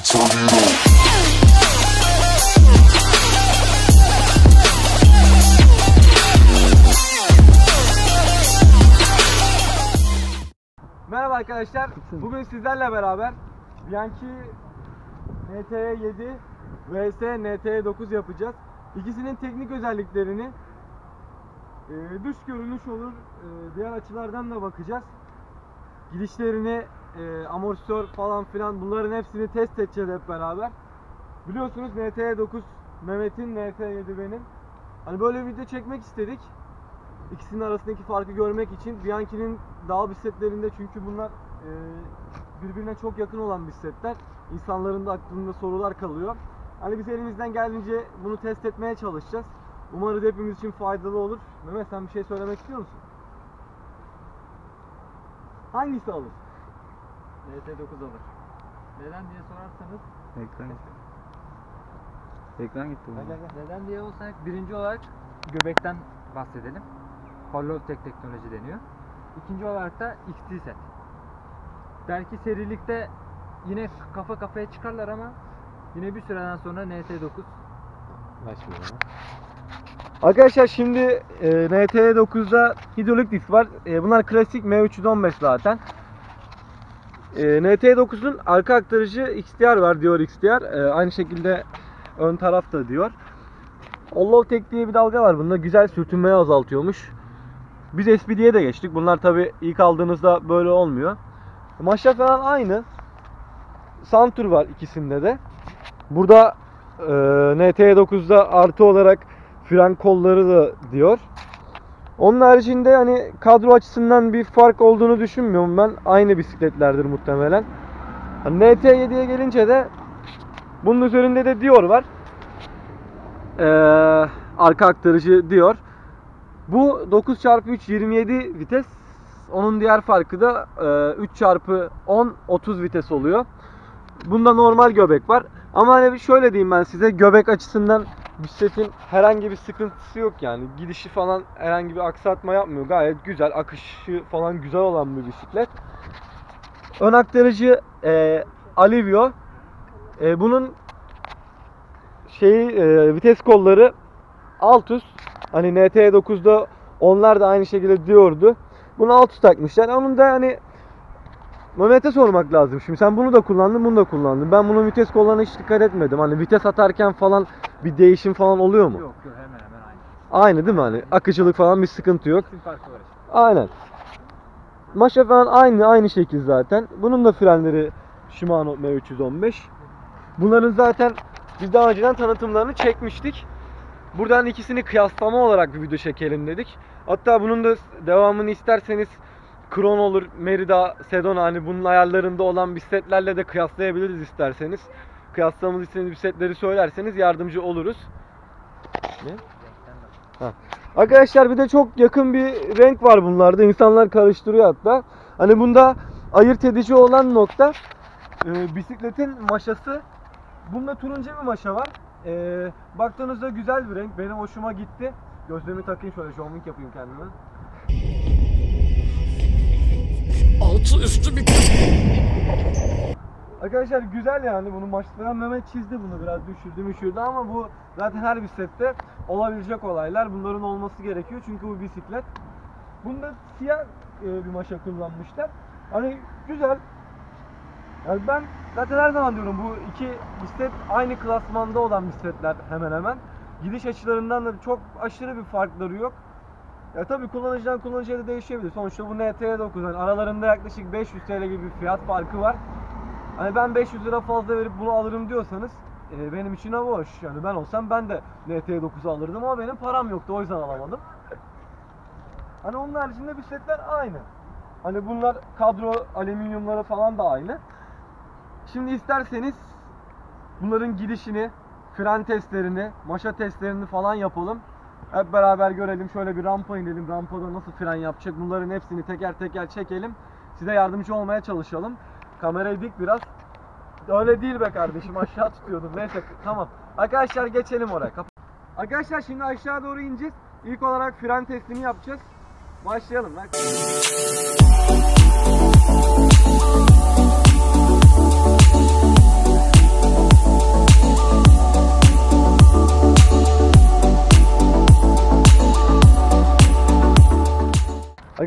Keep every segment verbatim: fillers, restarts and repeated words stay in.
Merhaba arkadaşlar, bugün sizlerle beraber Bianchi N T E yedi vs N T E dokuz yapacağız. İkisinin teknik özelliklerini, e, dış görünüş olur, e, diğer açılardan da bakacağız. Gidişlerini, e, amortisör falan filan, bunların hepsini test edeceğiz hep beraber. Biliyorsunuz N T E dokuz Mehmet'in, N T E yedi benim. Hani böyle bir video çekmek istedik. İkisinin arasındaki farkı görmek için. Bianchi'nin dağ bisikletlerinde, çünkü bunlar e, birbirine çok yakın olan bisikletler. İnsanların da aklında sorular kalıyor. Hani biz elimizden geldiğince bunu test etmeye çalışacağız. Umarım hepimiz için faydalı olur. Mehmet, sen bir şey söylemek istiyor musun? Hangisi alır? N T E dokuz alır. Neden diye sorarsanız Ekran gitti. Ekran gitti. Gel, gel, gel. Neden diye olsak, birinci olarak göbekten bahsedelim. Hollow Tech teknoloji deniyor. İkinci olarak da X T set. Belki serilikte yine kafa kafaya çıkarlar ama yine bir süreden sonra N T E dokuz başlıyor. Arkadaşlar şimdi e, N T E dokuzda hidrolik disk var. E, bunlar klasik M üç yüz on beş zaten. E, N T E dokuzun arka aktarıcı X T R var, diyor X T R. E, aynı şekilde ön tarafta diyor. Hollow Tech diye bir dalga var. Bunda güzel sürtünmeyi azaltıyormuş. Biz S P D'ye de geçtik. Bunlar tabi ilk aldığınızda böyle olmuyor. Maşa falan aynı. Santur var ikisinde de. Burada e, N T E dokuzda artı olarak fren kolları da diyor. Onun haricinde hani kadro açısından bir fark olduğunu düşünmüyorum ben. Aynı bisikletlerdir muhtemelen. Hani N T E yediye gelince de bunun üzerinde de diyor var. Ee, arka aktarıcı diyor. Bu dokuz çarpı üç yirmi yedi vites. Onun diğer farkı da e, üç çarpı on otuz vites oluyor. Bunda normal göbek var. Ama hani şöyle diyeyim ben size, göbek açısından bisikletin herhangi bir sıkıntısı yok yani. Gidişi falan herhangi bir aksatma yapmıyor. Gayet güzel, akışı falan güzel olan bir bisiklet. Ön aktarıcı e, Alivio. E, bunun şeyi e, vites kolları Altus. Hani N T E dokuzda onlar da aynı şekilde diyordu. Bunu Altus takmışlar. Onun da hani Mehmet'e sormak lazım. Şimdi sen bunu da kullandın, bunu da kullandın. Ben bunun vites kollarına hiç dikkat etmedim. Hani vites atarken falan bir değişim falan oluyor mu? Yok yok, hemen hemen aynı. Aynı değil mi hani? Akıcılık falan bir sıkıntı yok. İsim farkı var işte. Aynen. Maşa falan aynı aynı şekil zaten. Bunun da frenleri Shimano M üç yüz on beş. Bunların zaten biz daha önceden tanıtımlarını çekmiştik. Buradan ikisini kıyaslama olarak bir video çekelim dedik. Hatta bunun da devamını isterseniz Kron olur, Merida, Sedona, hani bunun ayarlarında olan bisikletlerle de kıyaslayabiliriz isterseniz. Kıyaslamamız istediğiniz bisikletleri söylerseniz yardımcı oluruz. Ne? Ha. Arkadaşlar bir de çok yakın bir renk var bunlarda. İnsanlar karıştırıyor hatta. Hani bunda ayırt edici olan nokta e, bisikletin maşası. Bunda turuncu bir maşa var. E, baktığınızda güzel bir renk. Benim hoşuma gitti. Gözlüğümü takayım, şöyle zooming yapayım kendime. Altı üstü bir... Arkadaşlar güzel yani, bunu maçlayan Mehmet çizdi, bunu biraz düşürdü müşürdü ama bu zaten her bisiklette olabilecek olaylar. Bunların olması gerekiyor çünkü bu bisiklet. Bunda siyah e, bir maşa kullanmışlar. Hani güzel. Yani ben zaten her zaman diyorum, bu iki bisiklet aynı klasmanda olan bisikletler hemen hemen. Gidiş açılarından da çok aşırı bir farkları yok. Ya tabii kullanıcıdan kullanıcıya da değişebilir. Sonuçta bu N T E dokuz, yani aralarında yaklaşık beş yüz TL gibi bir fiyat farkı var. Hani ben beş yüz lira fazla verip bunu alırım diyorsanız e, benim için hava hoş. Yani ben olsam ben de N T E dokuzu alırdım ama benim param yoktu, o yüzden alamadım. Hani onun haricinde bisikletler aynı. Hani bunlar kadro alüminyumları falan da aynı. Şimdi isterseniz bunların gidişini, fren testlerini, maşa testlerini falan yapalım. Hep beraber görelim. Şöyle bir rampa inelim. Rampada nasıl fren yapacak? Bunların hepsini teker teker çekelim. Size yardımcı olmaya çalışalım. Kamerayı dik biraz. Öyle değil be kardeşim. Aşağı tutuyordum. Neyse tamam. Arkadaşlar geçelim oraya. Arkadaşlar şimdi aşağı doğru ineceğiz. İlk olarak fren testini yapacağız. Başlayalım. Bak.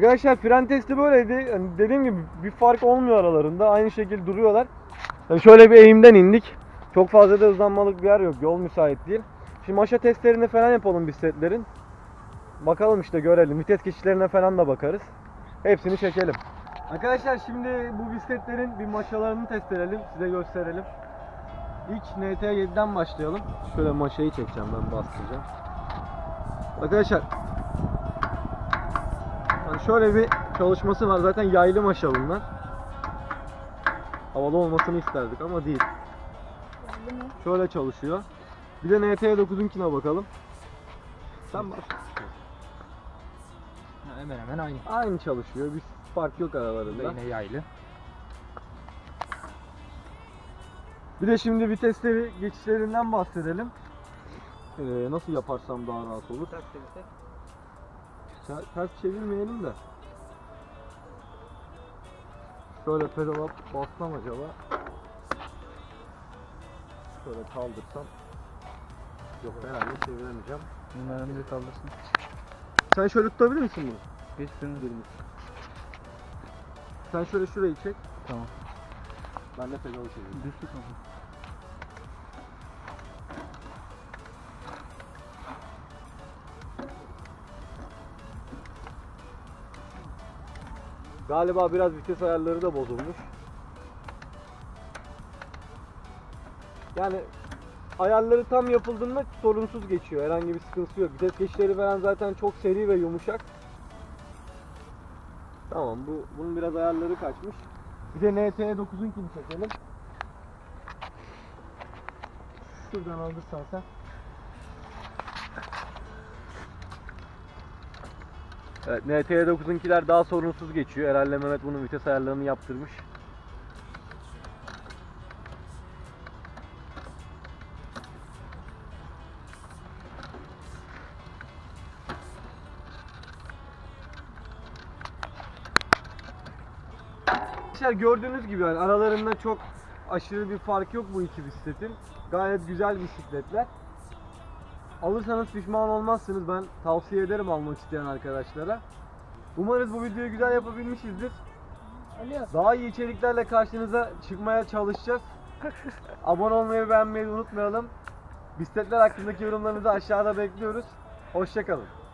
Arkadaşlar fren testi böyleydi. Yani dediğim gibi bir fark olmuyor aralarında. Aynı şekilde duruyorlar. Yani şöyle bir eğimden indik. Çok fazla da hızlanmalık bir yer yok. Yol müsait değil. Şimdi maşa testlerini falan yapalım bisikletlerin. Bakalım işte görelim. Vites geçişlerine falan da bakarız. Hepsini çekelim. Arkadaşlar şimdi bu bisikletlerin bir maşalarını test edelim. Size gösterelim. İlk N T yediden başlayalım. Şöyle maşayı çekeceğim, ben bastıracağım. Arkadaşlar yani şöyle bir çalışması var. Zaten yaylı maşa bunlar. Havalı olmasını isterdik ama değil. Şöyle çalışıyor. Bir de N T dokuzunkine bakalım. Sen bak. Ha, hemen hemen aynı. Aynı çalışıyor. Bir fark yok aralarında. Yine yaylı. Bir de şimdi vitesleri geçişlerinden bahsedelim. Ee, nasıl yaparsam daha rahat olur. Ters çevirsek. Ter- Ters çevirmeyelim de. Şöyle pedala bassam acaba. Şöyle kaldırsam. Yok herhalde çeviremeyeceğim. Bunların bir kaldırsın. Sen şöyle tutabilir misin bunu? Geç şunu. Sen şöyle şurayı çek. Tamam. Ben de pedalı çevireyim. Düz tut onu. Galiba biraz vites ayarları da bozulmuş. Yani ayarları tam yapıldığında sorunsuz geçiyor. Herhangi bir sıkıntısı yok. Vites geçişleri falan zaten çok seri ve yumuşak. Tamam, bu bunun biraz ayarları kaçmış. Bir de N T dokuzunkini çekelim. Şuradan alırsan sen. Evet, N T dokuzunkiler daha sorunsuz geçiyor. Herhalde Mehmet bunun vites ayarlarını yaptırmış. Arkadaşlar gördüğünüz gibi yani aralarında çok aşırı bir fark yok bu iki bisikletin. Gayet güzel bisikletler. Alırsanız pişman olmazsınız. Ben tavsiye ederim almak isteyen arkadaşlara. Umarız bu videoyu güzel yapabilmişizdir. Daha iyi içeriklerle karşınıza çıkmaya çalışacağız. Abone olmayı, beğenmeyi unutmayalım. Bisikletler hakkındaki yorumlarınızı aşağıda bekliyoruz. Hoşça kalın.